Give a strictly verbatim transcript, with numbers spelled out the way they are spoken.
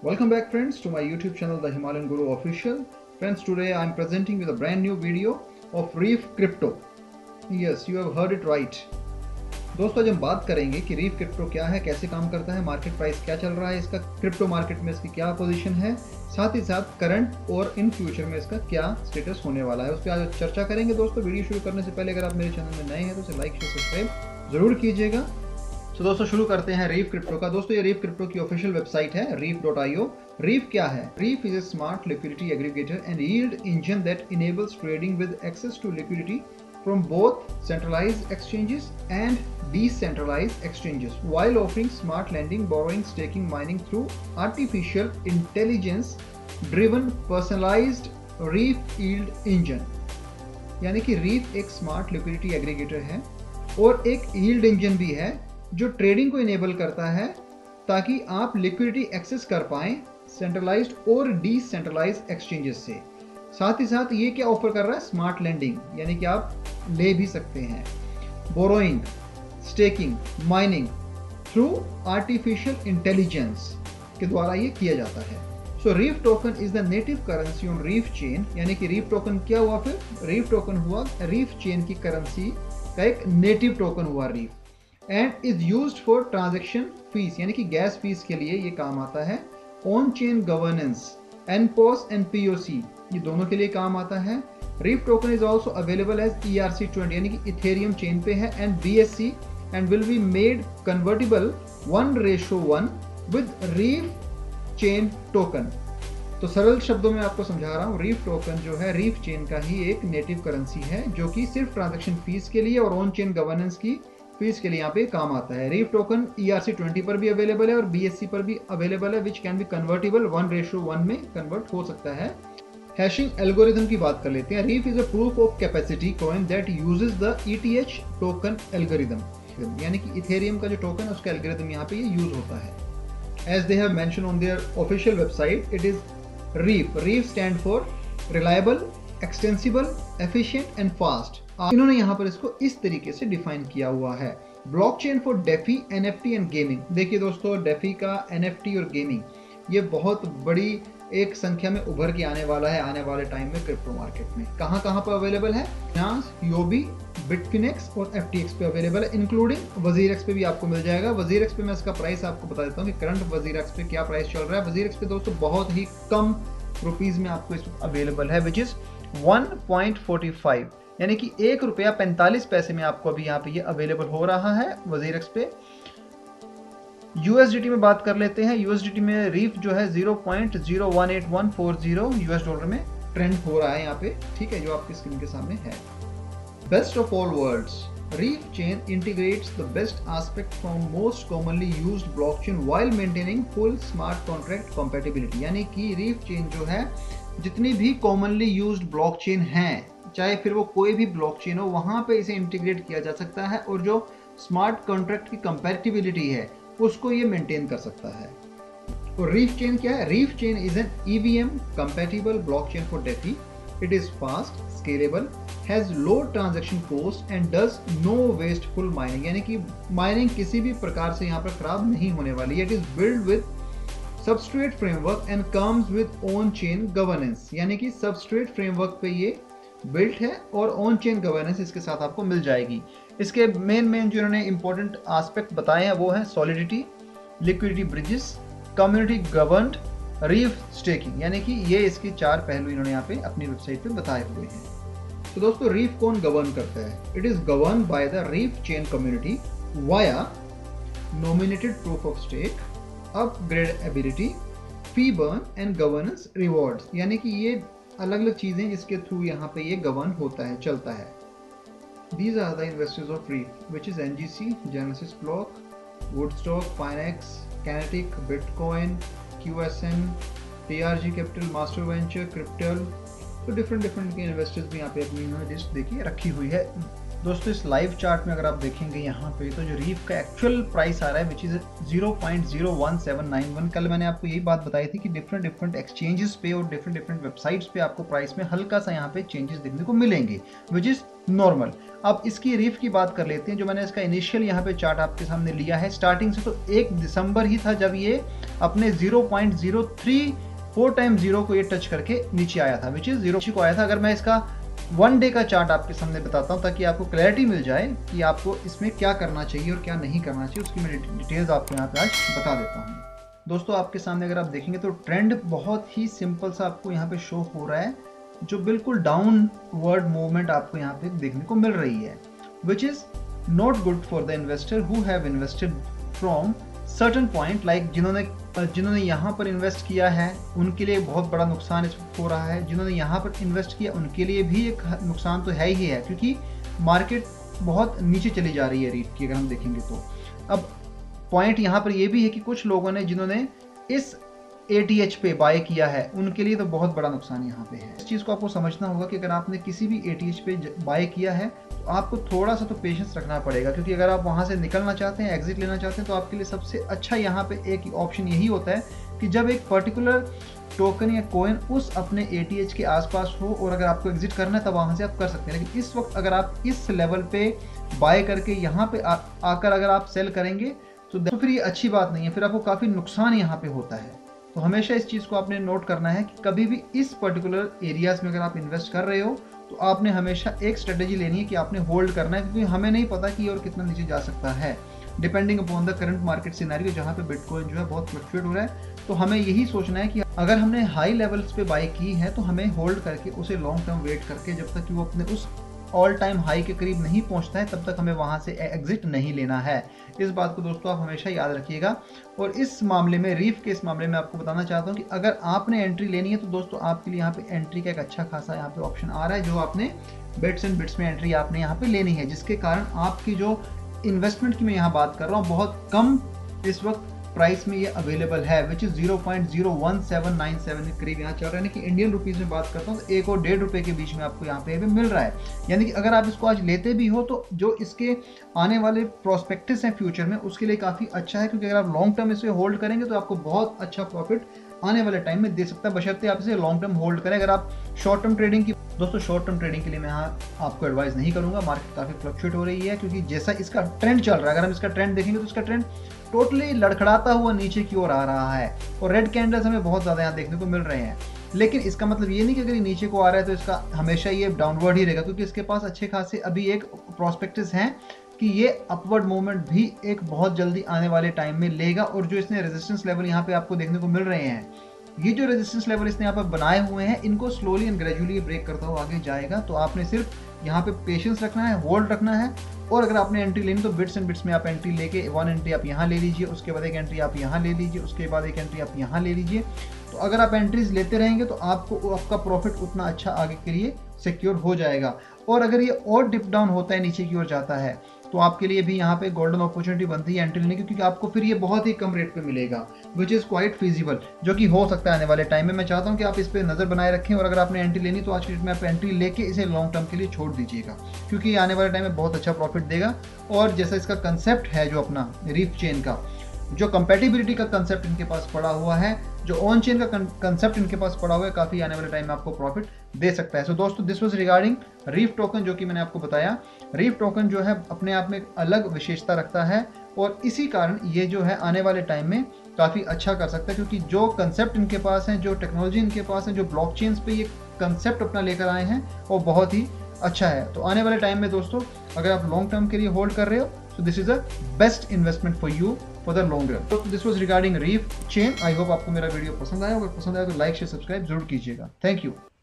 Welcome back friends to my YouTube channel The Himalayan Guru Official. Friends, today I am presenting with a brand new video of Reef Crypto. Yes, you have heard it right. दोस्तों आज हम बात करेंगे कि reef crypto क्या है, कैसे काम करता है, मार्केट प्राइस क्या चल रहा है, इसका क्रिप्टो मार्केट में इसकी क्या पोजीशन है, साथ ही साथ करंट और इन फ्यूचर में इसका क्या स्टेटस होने वाला है, उस पर आज चर्चा करेंगे। दोस्तों वीडियो शुरू करने से पहले अगर आप मेरे चैनल में नए हैं तो इसे लाइक शेयर सब्सक्राइब जरूर कीजिएगा। तो दोस्तों शुरू करते हैं रीफ क्रिप्टो का। दोस्तों ये रीफ क्रिप्टो की ऑफिशियल वेबसाइट है Reef dot I O. Reef क्या है? Reef is a smart liquidity aggregator and yield engine that enables trading with access to liquidity from both centralized exchanges and decentralized exchanges while offering smart lending, borrowing, staking, mining through artificial intelligence driven personalized Reef yield engine। यानी कि reef एक smart liquidity aggregator है और एक yield engine भी है जो trading को इनेबल करता है ताकि आप लिक्विडिटी एक्सेस कर पाएं सेंट्रलाइज्ड और डिसेंट्रलाइज्ड एक्सचेंजेस से। साथ ही साथ ये क्या ऑफर कर रहा है? स्मार्ट लेंडिंग, यानी कि आप ले भी सकते हैं, borrowing, staking, mining through artificial intelligence के द्वारा ये किया जाता है। So Reef token is the native currency on Reef chain. यानी कि रीफ टोकन क्या हुआ? फिर रीफ टोकन हुआ रीफ चेन की करेंसी का एक नेटिव टोकन हुआ Reef, and is used for transaction fees, यानी कि गैस फीस के लिए ये काम आता है। On chain governance, NPoS and POC, ये दोनों के लिए काम आता है। Reef token is also available as E R C twenty, यानी कि इथेरियम चेन पे है, and B S C, and will be made convertible one ratio one with Reef chain token. तो सरल शब्दों में आपको समझा रहा हूँ, रीफ टोकन जो है रीफ चेन का ही एक नेटिव करेंसी है जो कि सिर्फ ट्रांजैक्शन फीस के लिए और ऑन चेन गवर्नेंस की फीस के लिए यहाँ पे काम आता है। Reef token E R C twenty पर भी अवेलेबल है और बी एस सी पर भी अवेलेबल है, which can be convertible one ratio one में कन्वर्ट हो सकता है। हैशिंग एल्गोरिथम की बात कर लेते हैं। Reef is a proof of capacity coin that uses the E T H token algorithm, यानी कि इथेरियम का जो टोकन है उसका एल्गोरिथम यहाँ पे ये यूज होता है। As they have mention on their official website, it is Reef. Reef stand for reliable, extensible, efficient and fast. इन्होंने यहाँ पर इसको इस तरीके से डिफाइन किया हुआ है। Blockchain for DeFi, N F T and gaming. देखिए दोस्तों, डेफी का, एन एफ टी और गेमिंग ये बहुत बड़ी एक संख्या में उभर के आने वाला है आने वाले टाइम में क्रिप्टो मार्केट में। कहां कहां पर अवेलेबल है? फाइनेंस, योबी, बिटफिनेक्स और एफ टी एक्स पे अवेलेबल है, इंक्लूडिंग वजीरेक्स पे भी आपको मिल जाएगा। वजीरेक्स पे मैं इसका प्राइस आपको बता देता हूं कि करंट वजीरेक्स पे क्या प्राइस चल रहा है। वजीरेक्स पे दोस्तों बहुत ही कम रुपीज में आपको इस अवेलेबल है, which is one point forty five, यानी कि एक रुपया पैंतालीस पैसे में आपको अभी यहाँ पे ये अवेलेबल हो रहा है वजीरेक्स पे। यूएसडीटी में बात कर लेते हैं। यूएसडीटी में रीफ जो है zero point zero one eight one four zero US dollar में ट्रेंड हो रहा है यहाँ पे, ठीक है, जो आपकी स्क्रीन के सामने है। Best of all worlds, Reef chain integrates the best aspect from most commonly used blockchain while maintaining full smart contract compatibility. यानी कि रीफ चेन जो है जितनी भी कॉमनली यूज्ड ब्लॉकचेन हैं, चाहे फिर वो कोई भी ब्लॉकचेन हो, वहां पे इसे इंटीग्रेट किया जा सकता है और जो स्मार्ट कॉन्ट्रैक्ट की कंपैटिबिलिटी है उसको ये मेंटेन कर सकता है। और रीफ चेन क्या है? Reef chain is an E V M compatible blockchain for DeFi. It is fast, scalable, has low transaction cost and does no wasteful mining, यानी कि माइनिंग किसी भी प्रकार से यहाँ पर खराब नहीं होने वाली है। It is build with substrate framework and comes with on chain governance, यानी कि सबस्ट्रेट फ्रेमवर्क पे ये बिल्ट है और ऑन चेन गवर्नेंस इसके साथ आपको मिल जाएगी। इसके मेन मेन जो इन्होंने इंपॉर्टेंट एस्पेक्ट बताए हैं वो है solidity, liquidity bridges, community governed, Reef staking, यानी कि ये इसकी चार पहलू इन्होंने यहाँ पे अपनी वेबसाइट पे बताए हुए हैं। तो दोस्तों रीफ कौन गवर्न करता है? It is govern by the Reef chain community via nominated proof of stake, upgradeability, fee burn and governance rewards, यानी कि ये अलग अलग चीजें जिसके थ्रू यहाँ पे ये गवर्न होता है, चलता है। These are the investors of Reef, which is N G C, Genesis Block, Woodstock, Finex, Kinetic, Bitcoin, Q S N, T R G Capital, Master Venture, Cryptel। तो डिफरेंट डिफरेंट के investors भी यहाँ पे अपनी इन्होंने लिस्ट देखिए रखी हुई है। दोस्तों इस लाइव चार्ट में अगर आप देखेंगे यहाँ पे तो जो रीफ का एक्चुअल प्राइस आ रहा है which is zero point zero one seven nine one. कल मैंने आपको यही बात बताई थी कि डिफरेंट डिफरेंट एक्सचेंजेस पे और डिफरेंट डिफरेंट वेबसाइट्स पे आपको प्राइस में हल्का सा यहाँ पे चेंजेस देखने को मिलेंगे विच इज़ नॉर्मल। अब इसकी रीफ की बात कर लेते हैं। जो मैंने इसका इनिशियल यहाँ पे चार्ट आपके सामने लिया है स्टार्टिंग से, तो एक दिसंबर ही था जब ये अपने zero point zero three four time zero को ये टच करके नीचे आया था विच इज़ जीरो को आया था। अगर मैं इसका वन डे का चार्ट आपके सामने बताता हूँ ताकि आपको क्लैरिटी मिल जाए कि आपको इसमें क्या करना चाहिए और क्या नहीं करना चाहिए, उसकी मैं डिटेल्स आपको यहाँ पे आज बता देता हूँ। दोस्तों आपके सामने अगर आप देखेंगे तो ट्रेंड बहुत ही सिंपल सा आपको यहाँ पे शो हो रहा है, जो बिल्कुल डाउनवर्ड मूवमेंट आपको यहाँ पे देखने को मिल रही है which is not good for the investor who have invested from certain point. Like जिन्होंने जिन्होंने यहाँ पर इन्वेस्ट किया है उनके लिए बहुत बड़ा नुकसान इस वक्त हो रहा है, जिन्होंने यहाँ पर इन्वेस्ट किया उनके लिए भी एक नुकसान तो है ही है, क्योंकि मार्केट बहुत नीचे चली जा रही है रीट की अगर हम देखेंगे तो। अब पॉइंट यहाँ पर ये भी है कि कुछ लोगों ने जिन्होंने इस ए टी एच पे बाय किया है उनके लिए तो बहुत बड़ा नुकसान यहाँ पे है। इस चीज़ को आपको समझना होगा कि अगर आपने किसी भी ए टी एच पे बाय किया है तो आपको थोड़ा सा तो पेशेंस रखना पड़ेगा, क्योंकि अगर आप वहाँ से निकलना चाहते हैं, एग्जिट लेना चाहते हैं, तो आपके लिए सबसे अच्छा यहाँ पे एक ऑप्शन यही होता है कि जब एक पर्टिकुलर टोकन या कोइन उस अपने ए टी एच के आसपास हो और अगर आपको एग्जिट करना है तब वहाँ से आप कर सकते हैं। लेकिन इस वक्त अगर आप इस लेवल पे बाय करके यहाँ पे आ, आकर अगर आप सेल करेंगे तो फिर ये अच्छी बात नहीं है, फिर आपको काफ़ी नुकसान यहाँ पे होता है। तो हमेशा इस चीज़ को आपने नोट करना है कि कभी भी इस पर्टिकुलर एरियाज में अगर आप इन्वेस्ट कर रहे हो तो आपने हमेशा एक स्ट्रेटेजी लेनी है कि आपने होल्ड करना है, क्योंकि हमें नहीं पता कि और कितना नीचे जा सकता है depending upon the current market scenario, जहाँ पे बिटकॉइन जो है बहुत फ्लक्चुएट हो रहा है। तो हमें यही सोचना है कि अगर हमने हाई लेवल्स पे बाय की है तो हमें होल्ड करके उसे लॉन्ग टर्म वेट करके जब तक कि वो अपने उस ऑल टाइम हाई के करीब नहीं पहुंचता है तब तक हमें वहां से एग्जिट नहीं लेना है। इस बात को दोस्तों आप हमेशा याद रखिएगा। और इस मामले में, रीफ के इस मामले में आपको बताना चाहता हूं कि अगर आपने एंट्री लेनी है तो दोस्तों आपके लिए यहाँ पे एंट्री का एक अच्छा खासा यहाँ पे ऑप्शन आ रहा है, जो आपने बिट्स एंड बिट्स में एंट्री आपने यहाँ पे लेनी है, जिसके कारण आपकी जो इन्वेस्टमेंट की मैं यहाँ बात कर रहा हूँ बहुत कम इस वक्त प्राइस में ये अवेलेबल है which is zero point zero one seven nine seven के करीब यहाँ चल रहा है। यानी कि इंडियन रुपीज़ में बात करता हूँ तो एक और डेढ़ रुपये के बीच में आपको यहाँ पे मिल रहा है। यानी कि अगर आप इसको आज लेते भी हो तो जो इसके आने वाले प्रोस्पेक्टिस हैं फ्यूचर में उसके लिए काफ़ी अच्छा है, क्योंकि अगर आप लॉन्ग टर्म इसे होल्ड करेंगे तो आपको बहुत अच्छा प्रॉफिट आने वाले टाइम में दे सकता है, बशर्ते आप इसे लॉन्ग टर्म होल्ड करें। अगर आप शॉर्ट टर्म ट्रेडिंग की दोस्तों शॉर्ट टर्म ट्रेडिंग के लिए मैं यहाँ आपको एडवाइस नहीं करूँगा, मार्केट काफ़ी फ्लक्चुएट हो रही है, क्योंकि जैसा इसका ट्रेंड चल रहा है, अगर हम इसका ट्रेंड देखेंगे तो इसका ट्रेंड टोटली लड़खड़ाता हुआ नीचे की ओर आ रहा है और रेड कैंडल्स हमें बहुत ज़्यादा यहाँ देखने को मिल रहे हैं। लेकिन इसका मतलब ये नहीं कि अगर ये नीचे को आ रहा है तो इसका हमेशा ये डाउनवर्ड ही रहेगा, क्योंकि इसके पास अच्छे खासे अभी एक प्रोस्पेक्टिस हैं कि ये अपवर्ड मूवमेंट भी एक बहुत जल्दी आने वाले टाइम में लेगा। और जो इसने रेजिस्टेंस लेवल यहाँ पे आपको देखने को मिल रहे हैं, ये जो रेजिस्टेंस लेवल इसने यहाँ पर बनाए हुए हैं, इनको स्लोली एंड ग्रेजुअली ब्रेक करता हुआ आगे जाएगा। तो आपने सिर्फ यहाँ पे पेशेंस रखना है, होल्ड रखना है, और अगर आपने एंट्री लेनी तो बिट्स एंड बिट्स में आप एंट्री लेके वन एंट्री आप यहाँ ले लीजिए, उसके बाद एक एंट्री आप यहाँ ले लीजिए, उसके बाद एक एंट्री आप यहाँ ले लीजिए। तो अगर आप एंट्रीज लेते रहेंगे तो आपको आपका प्रॉफिट उतना अच्छा आगे के लिए सिक्योर हो जाएगा। और अगर ये और डिप डाउन होता है, नीचे की ओर जाता है, तो आपके लिए भी यहाँ पे गोल्डन अपॉर्चुनिटी बनती है एंट्री लेने की, क्योंकि आपको फिर ये बहुत ही कम रेट पे मिलेगा विच इज़ क्वाइट फिजिबल, जो कि हो सकता है आने वाले टाइम में। मैं चाहता हूँ कि आप इस पर नज़र बनाए रखें और अगर आपने एंट्री लेनी तो आज की डेट में आप एंट्री लेके इसे लॉन्ग टर्म के लिए छोड़ दीजिएगा, क्योंकि ये आने वाले टाइम में बहुत अच्छा प्रॉफिट देगा। और जैसा इसका कंसेप्ट है जो अपना रीफ चेन का, जो कंपेटिबिलिटी का कंसेप्ट इनके पास पड़ा हुआ है, जो ऑन चेन का कंसेप्ट इनके पास पड़ा हुआ है, काफ़ी आने वाले टाइम में आपको प्रॉफिट दे सकता है। सो so, दोस्तों this was regarding Reef token, जो कि मैंने आपको बताया। रीफ टोकन जो है अपने आप में एक अलग विशेषता रखता है और इसी कारण ये जो है आने वाले टाइम में काफ़ी अच्छा कर सकता है, क्योंकि जो कंसेप्ट इनके पास है, जो टेक्नोलॉजी इनके पास है, जो ब्लॉकचेन्स पे ये कंसेप्ट अपना लेकर आए हैं, वो बहुत ही अच्छा है। तो आने वाले टाइम में दोस्तों अगर आप लॉन्ग टर्म के लिए होल्ड कर रहे हो so this is a best investment for you for the long run. So this was regarding Reef chain. I hope आपको मेरा वीडियो पसंद आया। अगर पसंद आया तो लाइक शेयर सब्सक्राइब जरूर कीजिएगा। Thank you.